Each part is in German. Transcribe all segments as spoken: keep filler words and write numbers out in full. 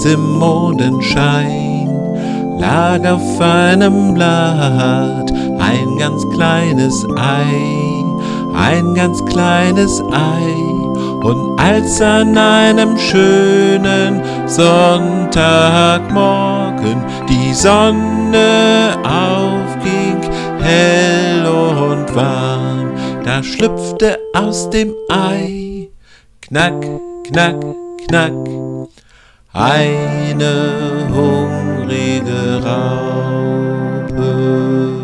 im Mondenschein lag auf einem Blatt ein ganz kleines Ei, ein ganz kleines Ei. Und als an einem schönen Sonntagmorgen die Sonne aufging, hell und warm, da schlüpfte aus dem Ei, knack, knack, knack, eine hungrige Raupe.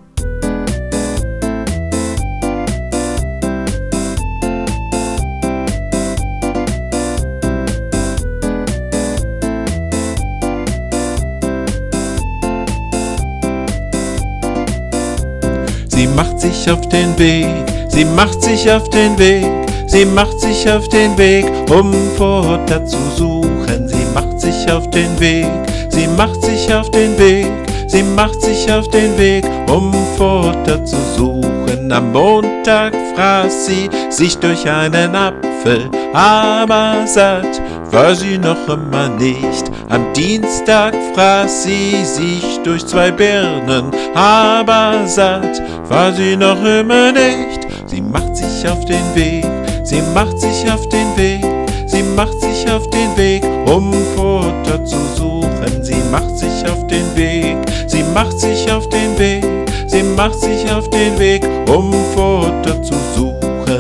Sie macht sich auf den Weg, sie macht sich auf den Weg, sie macht sich auf den Weg, um Futter zu suchen. Sie macht sich auf den Weg, sie macht sich auf den Weg, sie macht sich auf den Weg, um Futter zu suchen. Am Montag fraß sie sich durch einen Apfel, aber satt war sie noch immer nicht. Am Dienstag fraß sie sich durch zwei Birnen, aber satt war sie noch immer nicht. Sie macht sich auf den Weg, sie macht sich auf den Weg, sie macht sich auf den Weg, um Futter zu suchen. Sie macht sich auf den Weg, sie macht sich auf den Weg, sie macht sich auf den Weg, um Futter zu suchen.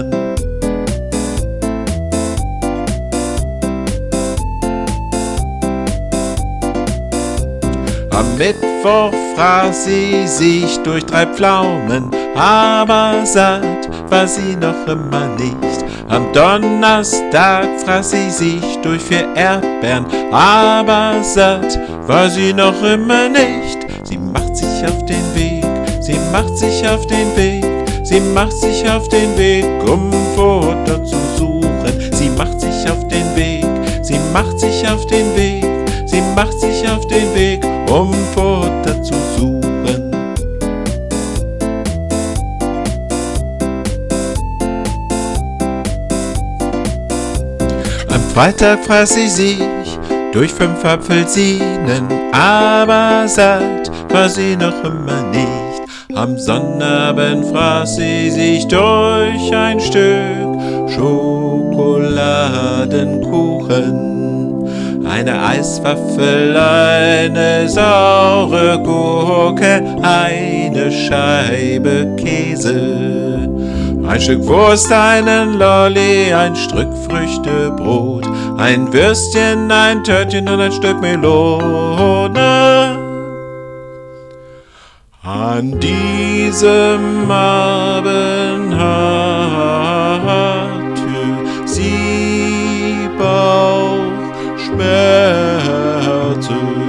Am Mittwoch fraß sie sich durch drei Pflaumen, aber satt war sie noch immer nicht. Am Donnerstag fraß sie sich durch vier Erdbeeren, aber satt war sie noch immer nicht. Sie macht sich auf den Weg, sie macht sich auf den Weg, sie macht sich auf den Weg, um Futter zu suchen. Sie macht sich auf den Weg, sie macht sich auf den Weg, sie macht sich auf den Weg, um Futter zu suchen. Am Freitag fraß sie sich durch fünf Apfelsinen, aber satt war sie noch immer nicht. Am Sonnabend fraß sie sich durch ein Stück Schokoladenkuchen, eine Eiswaffel, eine saure Gurke, eine Scheibe Käse, ein Stück Wurst, einen Lolli, ein Stück Früchtebrot, ein Würstchen, ein Törtchen und ein Stück Melone. An diesem Abend hatte sie Bauchschmerzen.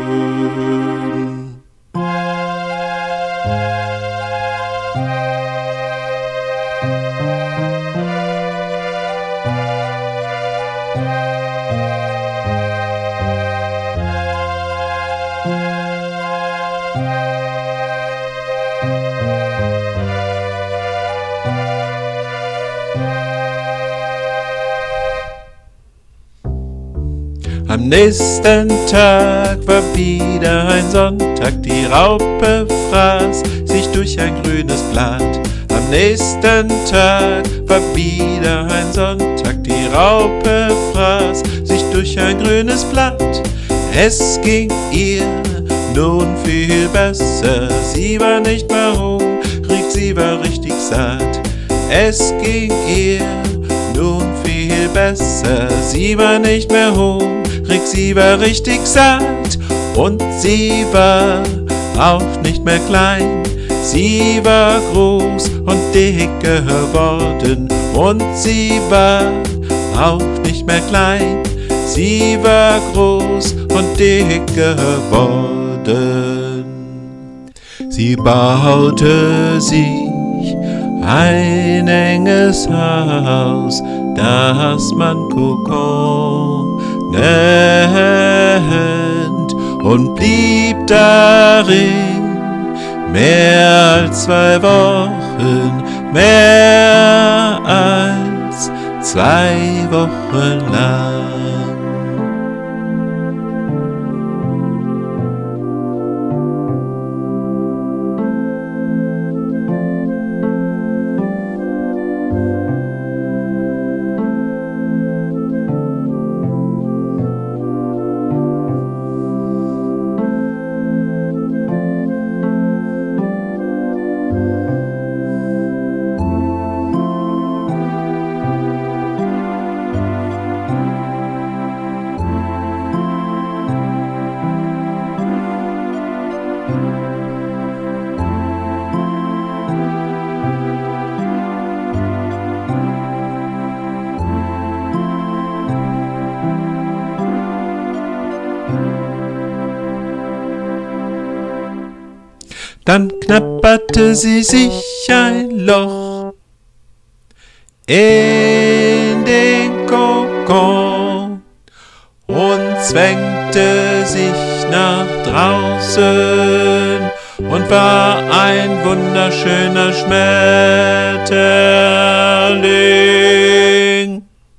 Am nächsten Tag war wieder ein Sonntag, die Raupe fraß sich durch ein grünes Blatt. Am nächsten Tag war wieder ein Sonntag, die Raupe fraß sich durch ein grünes Blatt. Es ging ihr nun viel besser, sie war nicht mehr hungrig, sie war richtig satt. Es ging ihr nun viel besser, sie war nicht mehr hungrig, sie war richtig satt. Und sie war auch nicht mehr klein, sie war groß und dick geworden. Und sie war auch nicht mehr klein, sie war groß und dick geworden. Sie baute sich ein enges Haus, das man Kokon nennt, und blieb darin mehr als zwei Wochen, mehr als zwei Wochen lang. Dann knabberte sie sich ein Loch in den Kokon und zwängte sich nach draußen und war ein wunderschöner Schmetterling.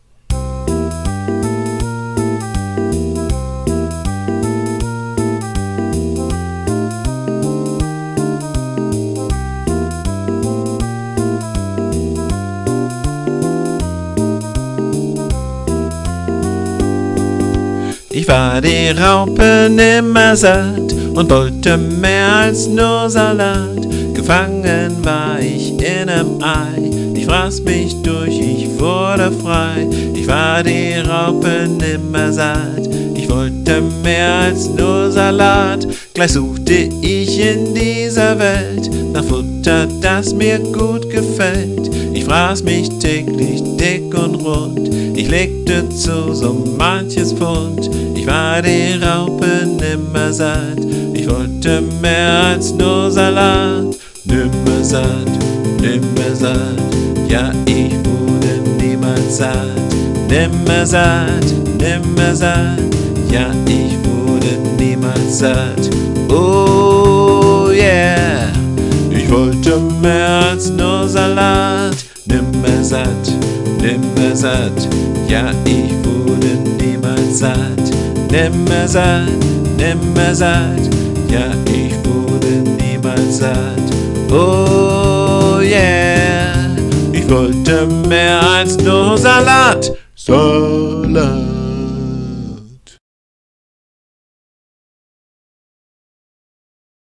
Ich war die Raupe nimmer satt und wollte mehr als nur Salat. Gefangen war ich in einem Ei, ich fraß mich durch, ich wurde frei. Ich war die Raupe nimmer satt, ich wollte mehr als nur Salat. Gleich suchte ich in dieser Welt nach Futter, das mir gut gefällt. Ich fraß mich täglich dick und rund, ich legte zu so manches Pfund. Ich war die Raupe nimmer satt, ich wollte mehr als nur Salat. Nimmer satt, nimmer satt, ja ich wurde niemals satt. Nimmer satt, nimmer satt, ja ich wurde niemals satt. Oh yeah, ich wollte mehr als nur Salat. Nimmer satt, nimmer satt, ja ich wurde niemals satt. Nimmer satt, nimmer satt, ja ich wurde niemals satt. Oh yeah, ich wollte mehr als nur Salat. Salat.